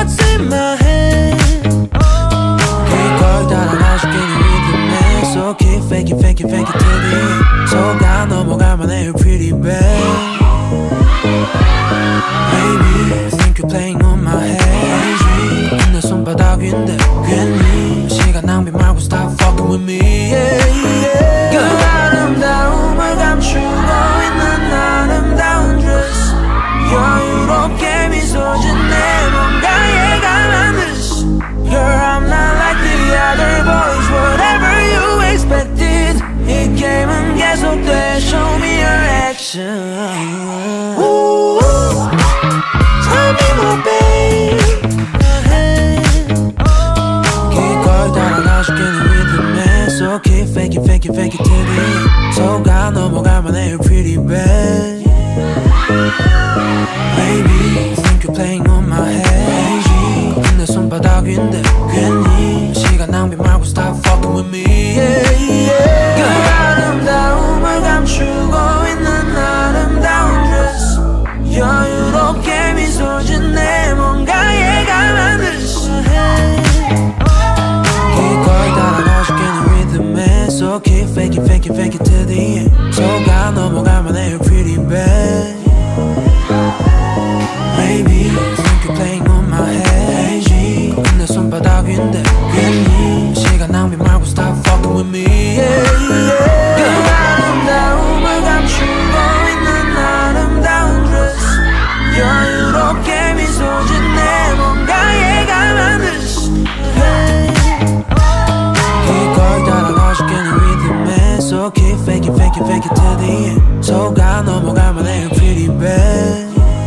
what's in my head. 그걸 따라가줄게 네 리듬에. So keep fake it, fake it, fake it till the end. 속아 넘어가만 해요 pretty bad. Baby, think you're playing on my head. 내 손바닥 위인데 괜히 시간 낭비 말고 stop fucking with me. Yeah, yeah. 그 아름다움을 감추고 있는 아름다운 dress. 여유롭게 미소 짓네 뭔가에 강한 듯이. Girl, I'm not like the other boys. Whatever you expected, 이 게임은 계속돼. Show me your action. Ooh, tell me more, babe. 기꺼이 따라가줄게 네 리듬에. So keep fake it, fake it, fake it till the end. 속아 넘어가만 해요 pretty bad. Baby, think you're playing on my head. 내 손바닥 위인데 괜히 시간 낭비 말고 stop fucking with me. Yeah, yeah. 그 아름다움을 감추고 있는 아름다운 dress. 여유롭게 미소 짓네 뭔가에 강한 듯이. 기꺼이 따라가줄게 네 리듬에. So keep fake it, fake it, fake it till the end. 속아 넘어가만 해요 pretty bad. Baby, think you're playing on my head. 내 손바닥 위인데 괜히 시간 낭비 말고 stop fucking with me. Yeah, yeah. 그 아름다움을 감추고 있는 아름다운 dress. 여유롭게 미소 짓네 뭔가에 강한 듯이. 기꺼이 따라가줄게 네 리듬에. So keep fake it, fake it, fake it till the end. 속아 넘어가만 해요 pretty bad.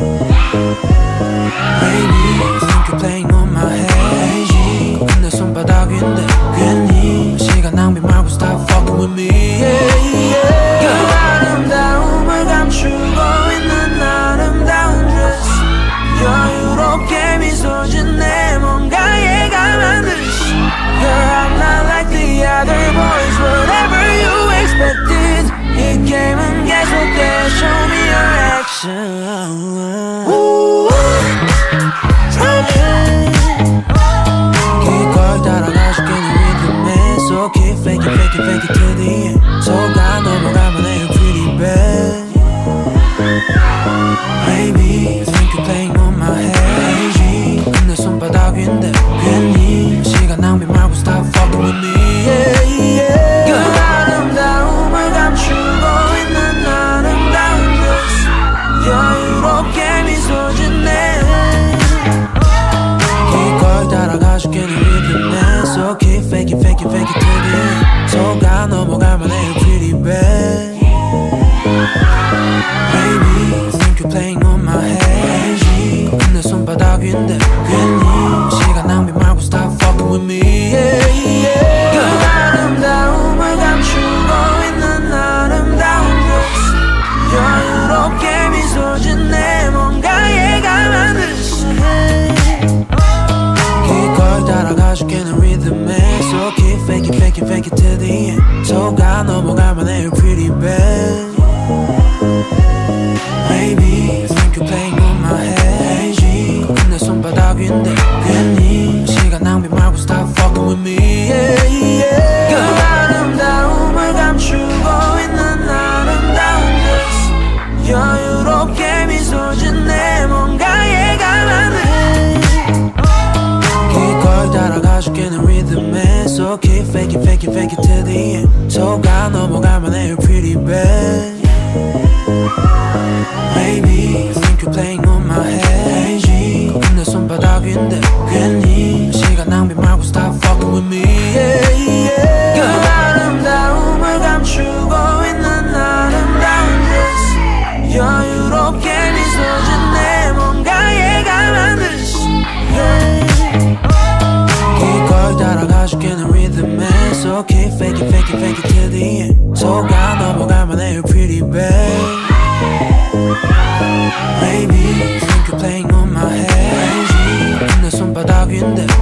Baby, think you're playing on my head. 내 손바닥 위인데 괜히 시간 낭비 말고 stop fucking with me. Yeah, yeah. 그 아름다움을 감추고 있는 아름다운 dress. 여유롭게 미소 짓네 뭔가에 강한 듯이. Girl, I'm not like the other boys. Whatever you expected, 이 게임은 계속돼. Show me your action. Ooh, 기꺼이 따라가줄게 네 리듬에. So keep fake it, fake it, fake it till the end. 속아 넘어가만 해요 pretty bad. Baby, think you're playing on my head. 내 손바닥 위인데 괜히 시간 낭비 말고 stop fucking with me. Yeah, yeah. 그 아름다움을 감추고 있는 아름다운 dress. 여유롭게 미소 짓네. 기꺼이 따라가줄게 네 리듬에. So keep fake it, fake it, fake it till the end. 속아 넘어가만 해요 pretty bad. Baby, think you're playing on my head. 내 손바닥 위인데 괜히 시간 낭비 말고 stop fucking with me. Yeah, yeah. 그 아름다움을 감추고 있는 아름다운 dress. 여유롭게 미소 짓네 뭔가에 강한 듯이. 기꺼이 따라가줄게 네 리듬에. So keep fake it, fake it, fake it till the end. 속아 넘어가만 해요 pretty bad. Baby, think you're playing on my head. 내 손바닥 위인데 괜히 시간 낭비 말고 stop fucking with me. Yeah, yeah. 그 아름다움을 감추고 있는 아름다운 dress. 여유롭게 미소 짓네 뭔가에 강한 듯이. 기꺼이 따라가줄게 네 리듬에. So keep fake it, fake it, fake it till the end. 속아 넘어가만 해요 pretty bad. Baby, think you're playing on my head. 내 손바닥 위인데 괜히 시간 낭비 말고 stop fucking with me. Yeah, yeah. 그 아름다움을 감추고 있는 아름다운 dress. 여유롭게 미소 짓네 뭔가에 강한 듯이. 기꺼이 따라가줄게 네 리듬에. So keep fake it, fake it, fake it till the end. 속아 넘어가만 해요 pretty bad. Baby, think you're playing on my head. 내 손바닥 위인데